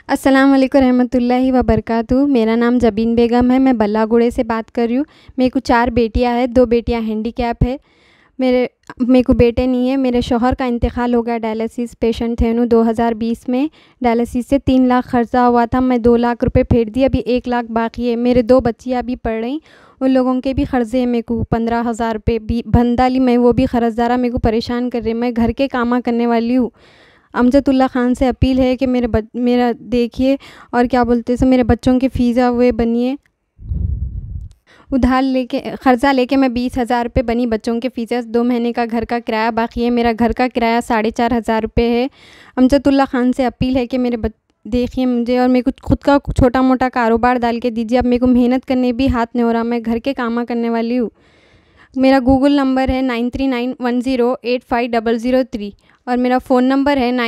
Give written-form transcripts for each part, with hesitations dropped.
अस्सलाम वालेकुम रहमतुल्लाहि व बरकातहू। मेरा नाम जबीन बेगम है। मैं बल्लागुड़े से बात कर रही हूँ। मेरे को 4 बेटियाँ हैं, 2 बेटियाँ हैंडीकैप है। मेरे को बेटे नहीं है। मेरे शौहर का इंतकाल हो गया, डायलिसिस पेशेंट थे उन्होंने 2020 में। डायलिसिस से 3 लाख खर्चा हुआ था, मैं 2 लाख रुपए फेर दिए, अभी 1 लाख बाकी है। मेरे 2 बच्चियाँ अभी पढ़ रही, उन लोगों के भी कर्ज़े मेरे को 15,000 रुपये भी भंडाली में, वो भी कर्ज़दारा मेरे को परेशान कर रहे। मैं घर के कामा करने वाली हूँ। अमजदुल्ला ख़ान से अपील है कि मेरा देखिए और क्या बोलते हैं, मेरे बच्चों के फ़ीसा हुए बनिए। उधार लेके कर्ज़ा लेके मैं 20,000 रुपये बनी, बच्चों के फ़ीस, 2 महीने का घर का किराया बाकी है। मेरा घर का किराया 4,500 रुपये है। अमजदुल्ला ख़ान से अपील है कि देखिए मुझे, और मेरे को खुद का छोटा मोटा कारोबार डाल के दीजिए। अब मेरे को मेहनत करने भी हाथ नहीं हो रहा, मैं घर के कामा करने वाली हूँ। मेरा गूगल नंबर है 9391085003 और मेरा फ़ोन नंबर है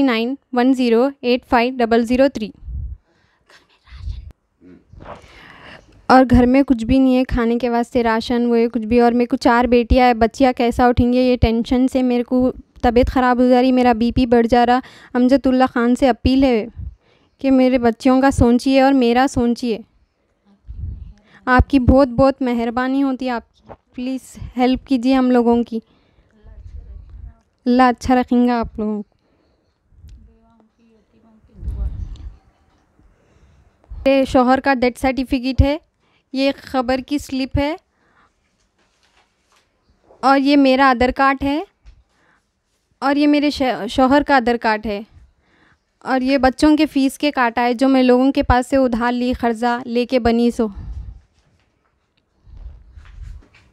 9391085003। और घर में कुछ भी नहीं है खाने के वास्ते, राशन वो है कुछ भी। और मेरे को 4 बेटियाँ हैं, बच्चियाँ कैसा उठेंगी, ये टेंशन से मेरे को तबीयत ख़राब हो जा रही, मेरा बीपी बढ़ जा रहा। अमजदुल्ला ख़ान से अपील है कि मेरे बच्चियों का सोचिए और मेरा सोचिए। आपकी बहुत बहुत मेहरबानी होती है, आपकी प्लीज़ हेल्प कीजिए हम लोगों की। अल्लाह अच्छा रखेंगे आप लोगों को। मेरे शौहर का डेथ सर्टिफिकेट है, ये ख़बर की स्लिप है, और ये मेरा आधार कार्ड है, और ये मेरे शौहर का आधार कार्ड है, और ये बच्चों के फ़ीस के काटा है जो मैं लोगों के पास से उधार ली, कर्ज़ा लेके बनी सो।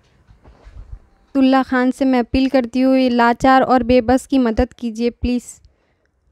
अब्दुल्ला ख़ान से मैं अपील करती हूँ, ये लाचार और बेबस की मदद कीजिए प्लीज़।